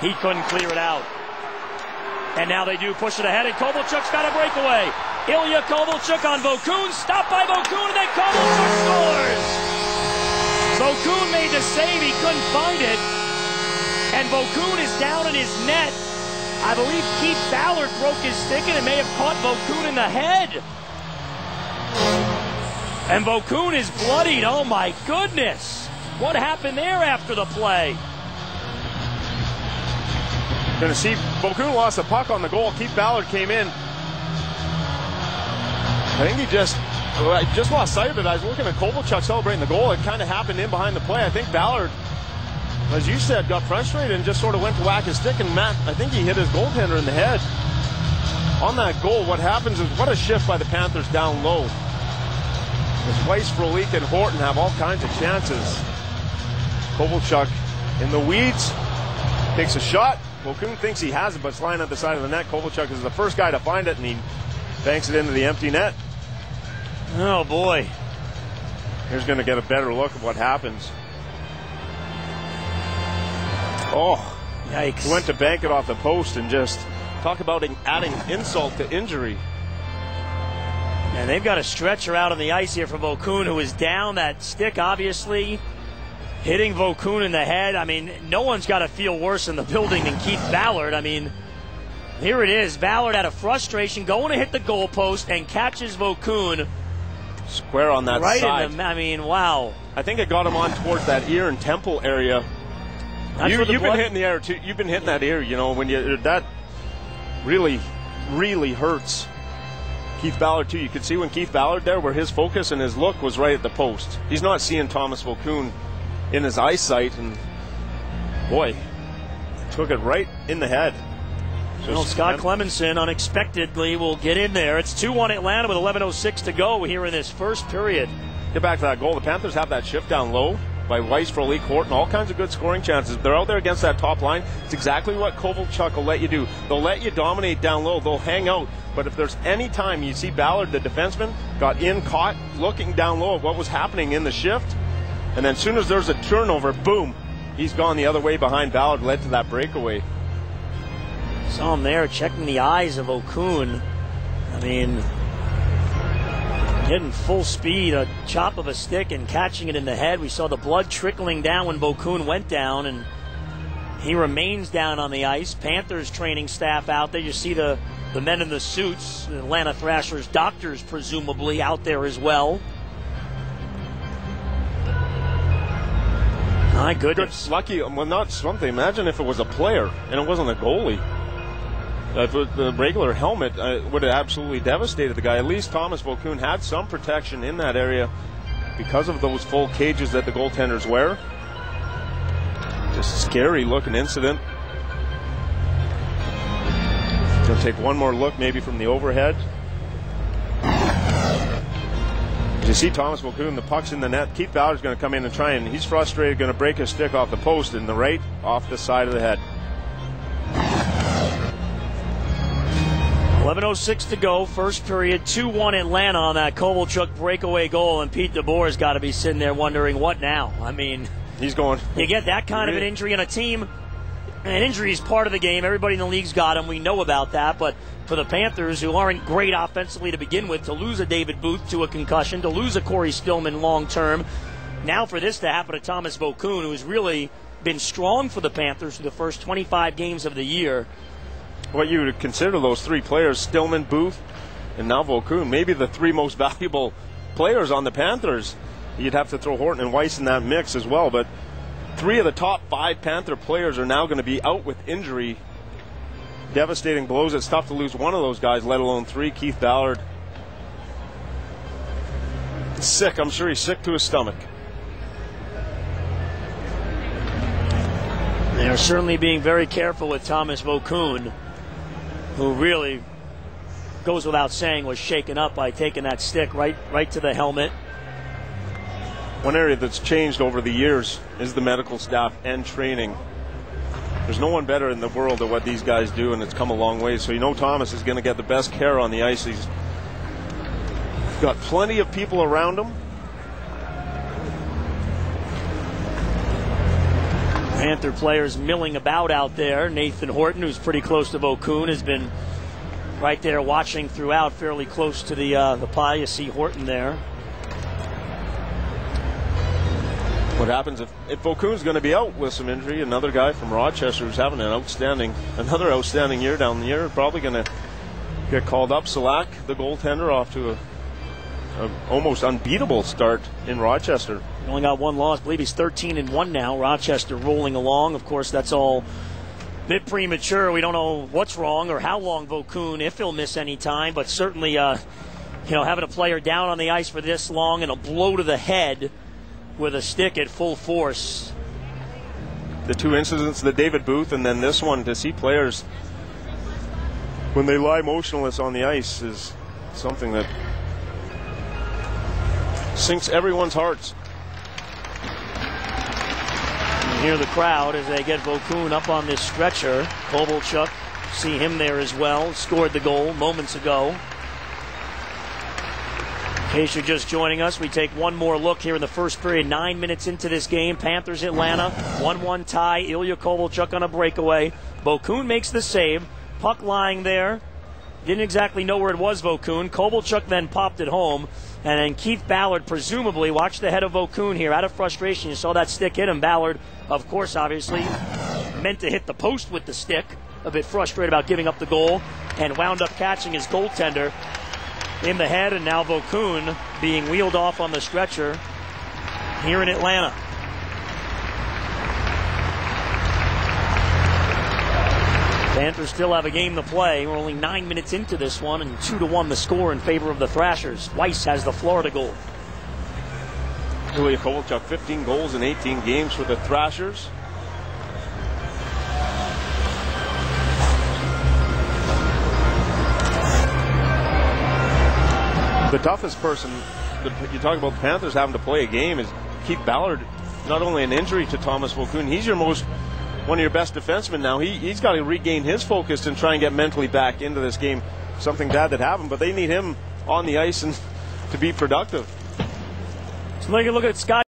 He couldn't clear it out. And now they do push it ahead, and Kovalchuk's got a breakaway. Ilya Kovalchuk on Vokoun, stopped by Vokoun, and then Kovalchuk scores! Vokoun made the save, he couldn't find it. And Vokoun is down in his net. I believe Keith Ballard broke his stick, and it may have caught Vokoun in the head. And Vokoun is bloodied, oh my goodness! What happened there after the play? Going to see Vokoun lost the puck on the goal. Keith Ballard came in. I think I just lost sight of it. I was looking at Kovalchuk celebrating the goal. It kind of happened in behind the play. I think Ballard, as you said, got frustrated and just sort of went to whack his stick. And Matt, I think he hit his goaltender in the head. On that goal, what happens is, what a shift by the Panthers down low. As Weiss, Frolik, and Horton have all kinds of chances. Kovalchuk in the weeds, takes a shot. Vokoun thinks he has it, but it's lying at the side of the net. Kovalchuk is the first guy to find it, and he banks it into the empty net. Oh, boy. Here's going to get a better look at what happens. Oh, yikes. He went to bank it off the post, and just talk about adding insult to injury. And they've got a stretcher out on the ice here for Vokoun, who is down. That stick, obviously, hitting Vokoun in the head. I mean, no one's got to feel worse in the building than Keith Ballard. I mean, here it is. Ballard out of frustration going to hit the goalpost and catches Vokoun square on that right side. In the, I mean, wow. I think it got him on towards that ear and temple area. You've been hitting the air too. You've been hitting that ear. You know, when that really, really hurts Keith Ballard too. You could see when Keith Ballard there, where his focus and his look was right at the post. He's not seeing Thomas Vokoun in his eyesight, and boy, took it right in the head. Well, Scott Clemenson unexpectedly will get in there. It's 2-1 Atlanta with 11:06 to go here in this first period. Get back to that goal. The Panthers have that shift down low by Weiss, Frolik, Horton, all kinds of good scoring chances. They're out there against that top line. It's exactly what Kovalchuk will let you do. They'll let you dominate down low. They'll hang out. But if there's any time you see Ballard, the defenseman, got in, caught, looking down low at what was happening in the shift, and then as soon as there's a turnover, boom, he's gone the other way behind Ballard, led to that breakaway. Saw him there checking the eyes of Vokoun. I mean, hitting full speed, a chop of a stick and catching it in the head. We saw the blood trickling down when Vokoun went down, and he remains down on the ice. Panthers training staff out there. You see the men in the suits, the Atlanta Thrashers doctors presumably out there as well. My goodness. Lucky, well, not something. Imagine if it was a player and it wasn't a goalie. The regular helmet would have absolutely devastated the guy. At least Thomas Vokoun had some protection in that area because of those full cages that the goaltenders wear. Just a scary looking incident. Going to take one more look maybe from the overhead. You see Thomas Vokoun, the puck's in the net. Keith Ballard's going to come in and try, and he's frustrated, going to break his stick off the post in the right, off the side of the head. 11:06 to go, first period, 2-1 Atlanta on that Kovalchuk breakaway goal, and Pete DeBoer's got to be sitting there wondering, what now? I mean, he's going. You get that kind of an injury on a team, and injury is part of the game. Everybody in the league's got them. We know about that, but for the Panthers, who aren't great offensively to begin with, to lose a David Booth to a concussion, to lose a Corey Stillman long term, now for this to happen to Thomas Vokoun, who's really been strong for the Panthers through the first 25 games of the year. What you would consider those three players, Stillman, Booth, and now Vokoun, maybe the three most valuable players on the Panthers. You'd have to throw Horton and Weiss in that mix as well, but three of the top 5 Panther players are now going to be out with injury. Devastating blows. It's tough to lose one of those guys, let alone three. Keith Ballard, sick. I'm sure he's sick to his stomach. They are certainly being very careful with Thomas Vokoun, who really, goes without saying, was shaken up by taking that stick right to the helmet. One area that's changed over the years is the medical staff and training. There's no one better in the world at what these guys do, and it's come a long way. So you know Thomas is going to get the best care on the ice. He's got plenty of people around him. Panther players milling about out there. Nathan Horton, who's pretty close to Vokoun, has been right there watching throughout, fairly close to the pie. You see Horton there. What happens if Vokoun's going to be out with some injury? Another guy from Rochester who's having another outstanding year down the year, probably going to get called up. Salak, the goaltender, off to a almost unbeatable start in Rochester. He only got one loss. I believe he's 13-1 now. Rochester rolling along. Of course, that's all a bit premature. We don't know what's wrong or how long Vokoun, if he'll miss any time, but certainly, having a player down on the ice for this long and a blow to the head with a stick at full force. The two incidents, the David Booth and then this one, to see players when they lie motionless on the ice is something that sinks everyone's hearts. You hear the crowd as they get Vokoun up on this stretcher. Kovalchuk, see him there as well, scored the goal moments ago. In case you're just joining us, we take one more look here in the first period. 9 minutes into this game. Panthers Atlanta, 1-1 tie. Ilya Kovalchuk on a breakaway. Vokoun makes the save. Puck lying there. Didn't exactly know where it was, Vokoun. Kovalchuk then popped it home. And then Keith Ballard, presumably, watch the head of Vokoun here. Out of frustration, you saw that stick hit him. Ballard, of course, obviously, meant to hit the post with the stick. A bit frustrated about giving up the goal. And wound up catching his goaltender in the head, and now Vokoun being wheeled off on the stretcher here in Atlanta. Panthers still have a game to play. We're only 9 minutes into this one, and 2-1 the score in favor of the Thrashers. Weiss has the Florida goal. Ilya Kovalchuk, 15 goals in 18 games for the Thrashers. The toughest person, you talk about the Panthers having to play a game, is Keith Ballard. Not only an injury to Thomas Vokoun, he's one of your best defensemen now. He's got to regain his focus and try and get mentally back into this game. Something bad that happened, but they need him on the ice and to be productive. So look at Scott.